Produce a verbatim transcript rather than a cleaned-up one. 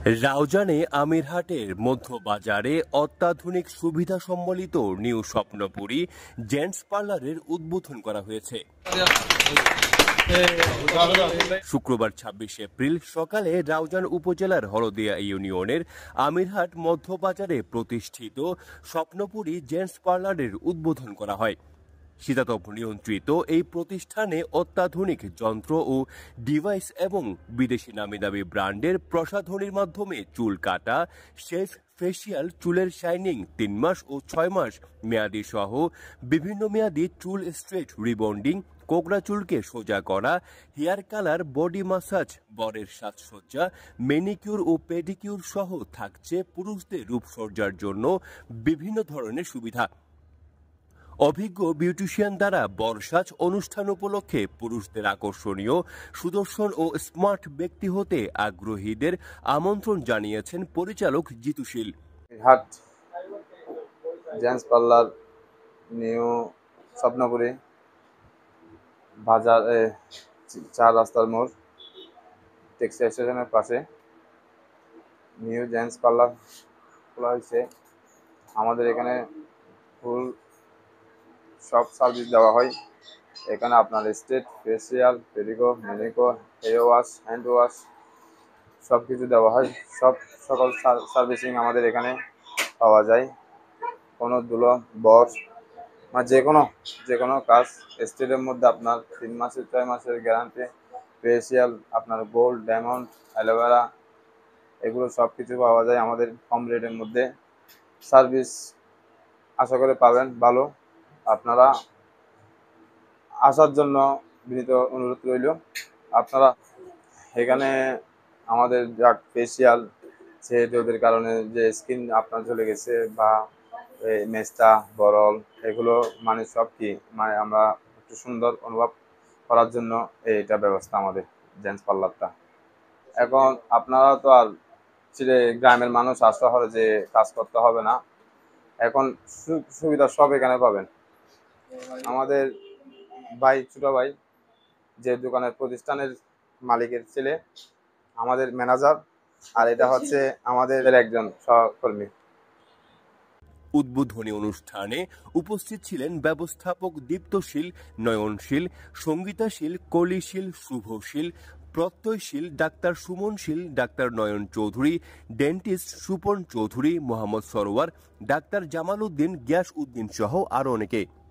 রাউজানে আমিরহাটের মধ্যবাজারে অত্যাধুনিক সুবিধা সম্বলিত নিউ স্বপ্নপুরী জেন্টস পার্লারের উদ্বোধন করা হয়েছে। শুক্রবার ছাব্বিশে এপ্রিল সকালে রাউজান উপজেলার হলদিয়া ইউনিয়নের আমিরহাট মধ্যবাজারে প্রতিষ্ঠিত স্বপ্নপুরী জেন্টস পার্লারের উদ্বোধন করা হয়। শীতাতপ নিয়ন্ত্রিত এই প্রতিষ্ঠানে অত্যাধুনিক যন্ত্র ও ডিভাইস এবং বিদেশি নামিদামি ব্র্যান্ডের প্রসাধনীর মাধ্যমে চুল কাটা, শেভ, ফেসিয়াল, চুলের শাইনিং, তিন মাস ও ছয় মাস মেয়াদি সহ বিভিন্ন মেয়াদি চুল স্ট্রেট, রিবন্ডিং, কোকড়া চুলকে সোজা করা, হেয়ার কালার, বডি মাসাজ, বরের সাজসজ্জা, ম্যানিকিউর ও পেডিকিউর সহ থাকছে পুরুষদের রূপসজ্জার জন্য বিভিন্ন ধরনের সুবিধা। অভিজ্ঞ বিউটিশিয়ান দ্বারা বরসাজ অনুষ্ঠান উপলক্ষে পুরুষদের আকর্ষণীয়, সুদর্শন ও স্মার্ট ব্যক্তি হতে আগ্রহীদের আমন্ত্রণ জানিয়েছেন পরিচালক জিতুশীল। হাট জেন্টস পার্লার নিউ স্বপ্নপুরী বাজার চার রাস্তার মোড় ট্যাক্সি স্টেশনের পাশে নিউ জেন্টস পার্লার খোলা হয়েছে। আমাদের এখানে ফুল সব সার্ভিস দেওয়া হয়। এখানে আপনার straight, facial, pedicure, manicure, hair wash, hand wash সব কিছু দেওয়া হয়। সব সকল সার্ভিসিং আমাদের এখানে পাওয়া যায়। কোনো দুলো বর মানে যে কোনো যে কোনো কাজ স্টেটের মধ্যে আপনার তিন মাসের ছয় মাসের গ্যারান্টি, ফেসিয়াল, আপনার গোল্ড, ডায়মন্ড, অ্যালোভেরা এগুলো সব কিছু পাওয়া যায় আমাদের কম রেটের মধ্যে। সার্ভিস আশা করে পাবেন ভালো। আপনারা আসার জন্য বিনীত অনুরোধ রইল। আপনারা এখানে আমাদের যা ফেসিয়াল ছেলেদের কারণে যে স্কিন আপনার চলে গেছে বা মেস্তা, বরল এগুলো মানে সব কি মানে আমরা একটু সুন্দর অনুভব করার জন্য এইটা ব্যবস্থা আমাদের জেন্টস পার্লারটা। এখন আপনারা তো আর গ্রামের মানুষ আসতে হবে যে কাজ করতে হবে না, এখন সুবিধা সব এখানে পাবেন। আমাদের ভাই, ছোট ভাই যে দোকানের প্রতিষ্ঠানের মালিকের ছেলে আমাদের ম্যানেজার, আর এটা হচ্ছে আমাদের একজন সহকর্মী। উদ্বোধনী অনুষ্ঠানে উপস্থিত ছিলেন ব্যবস্থাপক Diptashil, Nayanshil, Sangitashil, Kalishil, Shubhashil, Pratyayshil, doctor Sumanshil, doctor Nayan Chowdhury, dentist Supan Chowdhury, Mohammad Sarwar, doctor Jamal Uddin, Giyas Uddin সহ আরও অনেকে।